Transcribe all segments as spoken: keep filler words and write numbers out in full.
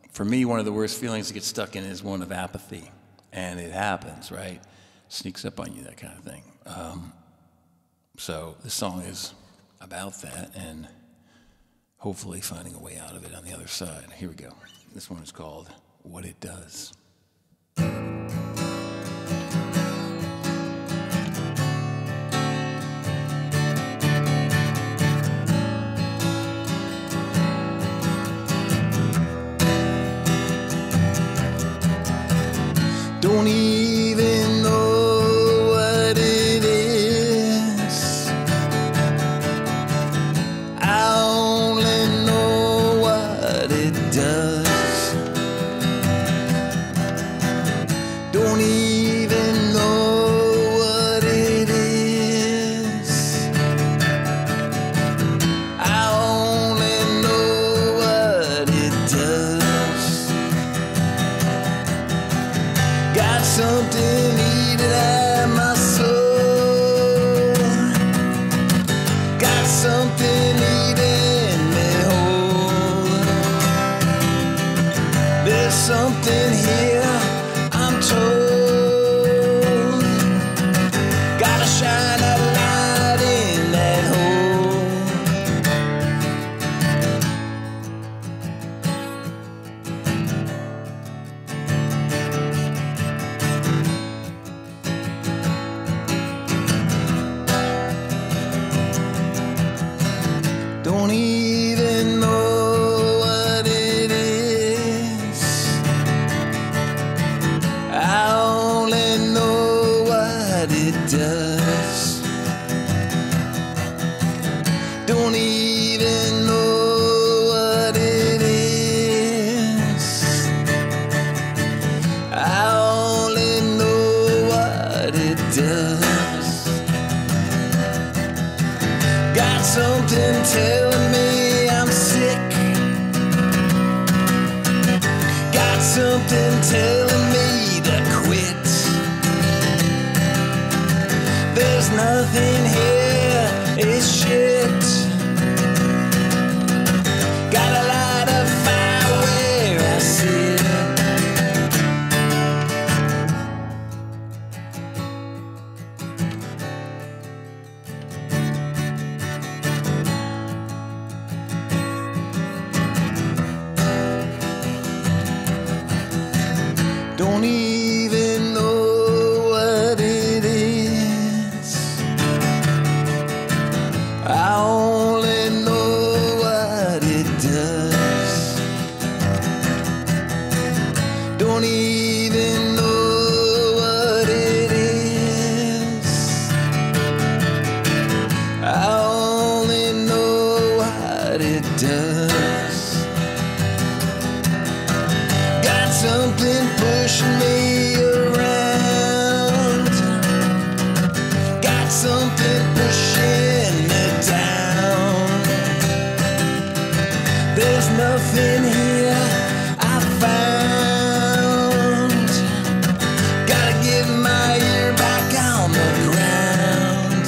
for me, one of the worst feelings to get stuck in is one of apathy. And it happens, right? Sneaks up on you, that kind of thing. Um, so this song is about that, and hopefully finding a way out of it on the other side. Here we go. This one is called What It Does. Don't even know what it is. I only know what it does. Don't even know what it is. I only know what it does. Got something eating at my soul. Got something eating me whole. There's something here, I'm told. Gotta shine a light in that hole. Don't even know what it is. I only know what it does. Don't even know what it is. I only know what it does. Got something telling me I'm sick. Got something telling me to quit. There's nothing here, it's shit. Gotta light a fire where I sit. Don't even know what it is. I only know what it does. Don't even know what it is. I only know what it does. Got something pushing me around. Got something pushing me down. There's nothing here I found. Gotta get my ear back on the ground.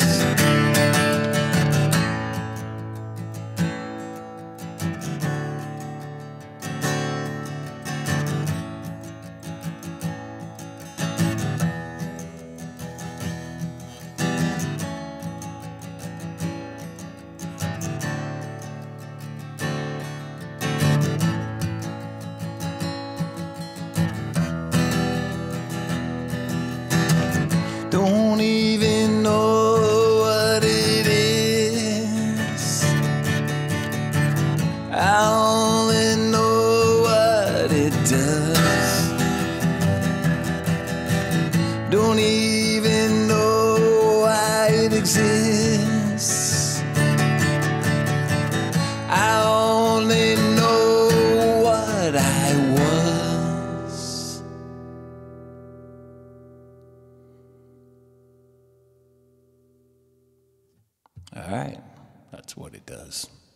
Don't even know what it is. I only know what it does. Don't even know why it exists. I only know what I was. All right, that's what it does.